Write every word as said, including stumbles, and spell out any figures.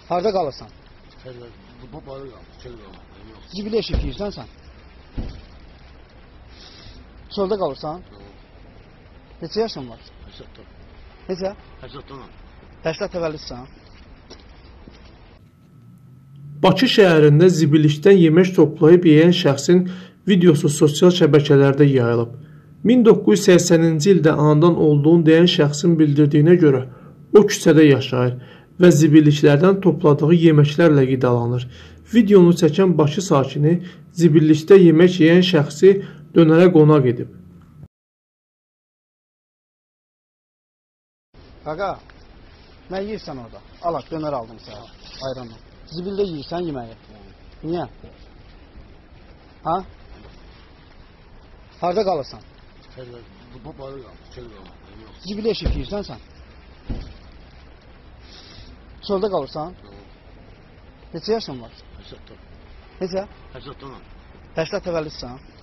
Harda qalırsan? Bu barı qalır, çöl qalır. Zibilə eşib yiyirsən sən? Çöldə qalırsan? Neçə yaşın var? Həsiyyatdan. Neçə? Həsiyyatdanam. Həştə təvəllüdsən? Bakı şəhərində zibillikdən yemək toplayıb yeyən şəxsin videosu sosial şəbəkələrdə yayılıb. min doqquz yüz səksəninci ildə anadan olduğunu deyən şəxsin bildirdiyinə görə o küçədə yaşayır və zibilliklərdən topladığı yeməklərlə qidalanır. Videonu çəkən Bakı sakini zibillikdə yemək yeyən şəxsi dönərə qonaq edib. Qaqa, nə yiyirsən orada? Alaq, dönər aldım sənə, ayranla. Zibildə yiyirsən yeməyi. Niyə? Ha? Harda qalırsan? Bu barı qalır, çöl qalır. Zibilə eşib yiyirsən sən? Çöldə qalırsan? Neçə yaşın var? Həsiyyatdan. Neçə? Həsiyyatdanam. Həştə təvəllüdsən?